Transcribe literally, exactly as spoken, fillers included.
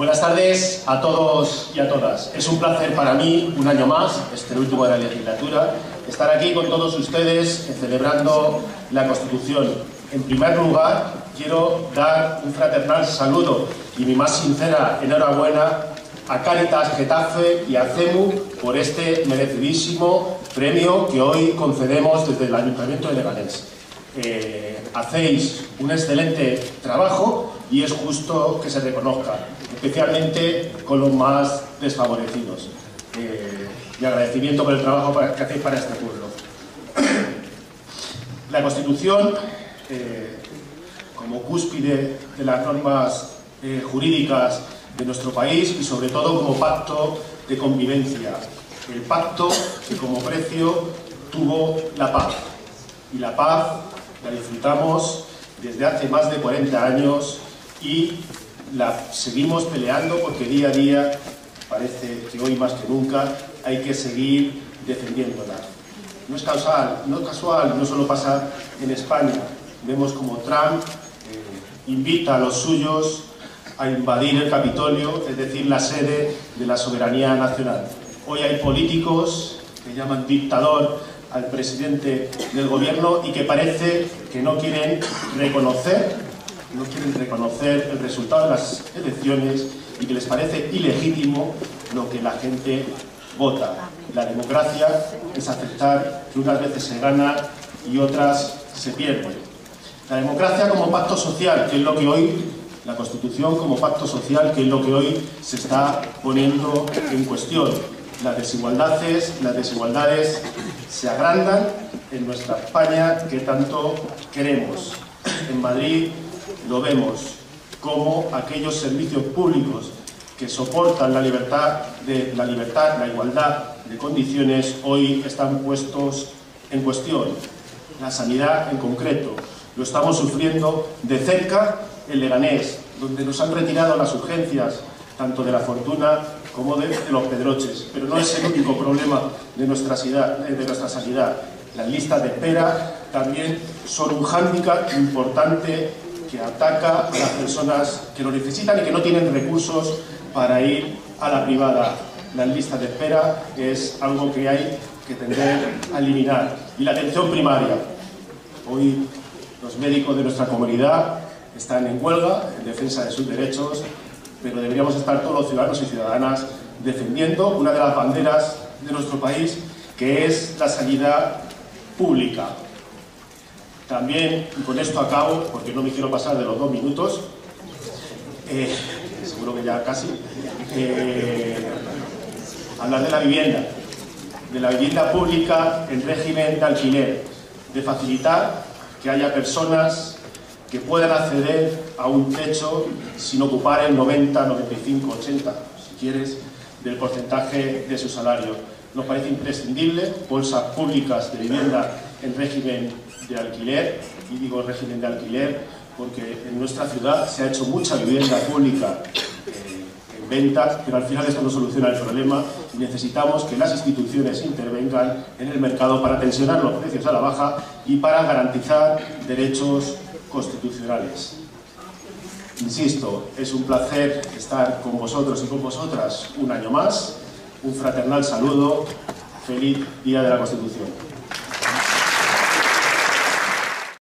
Buenas tardes a todos y a todas. Es un placer para mí, un año más, este último de la legislatura, estar aquí con todos ustedes celebrando la Constitución. En primer lugar, quiero dar un fraternal saludo y mi más sincera enhorabuena a Cáritas Getafe y a CEMU por este merecidísimo premio que hoy concedemos desde el Ayuntamiento de Leganés. Eh, hacéis un excelente trabajo y es justo que se reconozca, especialmente con los más desfavorecidos. Eh, mi agradecimiento por el trabajo que hacéis para este pueblo. La Constitución, eh, como cúspide de las normas eh, jurídicas de nuestro país y sobre todo como pacto de convivencia, el pacto que como precio tuvo la paz. Y la paz la disfrutamos desde hace más de cuarenta años y la seguimos peleando porque día a día, parece que hoy más que nunca, hay que seguir defendiéndola. No es casual, no es casual, no solo pasa en España. Vemos como Trump eh, invita a los suyos a invadir el Capitolio, es decir, la sede de la soberanía nacional. Hoy hay políticos que llaman dictador al presidente del gobierno y que parece que no quieren reconocer, no quieren reconocer el resultado de las elecciones y que les parece ilegítimo lo que la gente vota. La democracia es aceptar que unas veces se gana y otras se pierden. La democracia como pacto social, que es lo que hoy, la Constitución como pacto social, que es lo que hoy se está poniendo en cuestión. Las desigualdades, las desigualdades se agrandan en nuestra España que tanto queremos. En Madrid lo vemos, como aquellos servicios públicos que soportan la libertad, de, la libertad, la igualdad de condiciones, hoy están puestos en cuestión. La sanidad en concreto. Lo estamos sufriendo de cerca en Leganés, donde nos han retirado las urgencias, tanto de la Fortuna como de, de los Pedroches. Pero no es el único problema de nuestra, de nuestra sanidad. Las listas de espera también son un hándicap importante que ataca a las personas que lo necesitan y que no tienen recursos para ir a la privada. Las listas de espera es algo que hay que tender a eliminar. Y la atención primaria. Hoy los médicos de nuestra comunidad están en huelga, en defensa de sus derechos, pero deberíamos estar todos los ciudadanos y ciudadanas defendiendo una de las banderas de nuestro país, que es la sanidad pública. También, y con esto acabo, porque no me quiero pasar de los dos minutos, eh, seguro que ya casi, eh, hablar de la vivienda, de la vivienda pública en régimen de alquiler, de facilitar que haya personas que puedan acceder a un techo sin ocupar el noventa, noventa y cinco, ochenta, si quieres, del porcentaje de su salario. Nos parece imprescindible bolsas públicas de vivienda en régimen de alquiler, y digo régimen de alquiler porque en nuestra ciudad se ha hecho mucha vivienda pública eh, en venta, pero al final esto no soluciona el problema y necesitamos que las instituciones intervengan en el mercado para tensionar los precios a la baja y para garantizar derechos constitucionales. Insisto, es un placer estar con vosotros y con vosotras un año más. Un fraternal saludo. Feliz Día de la Constitución.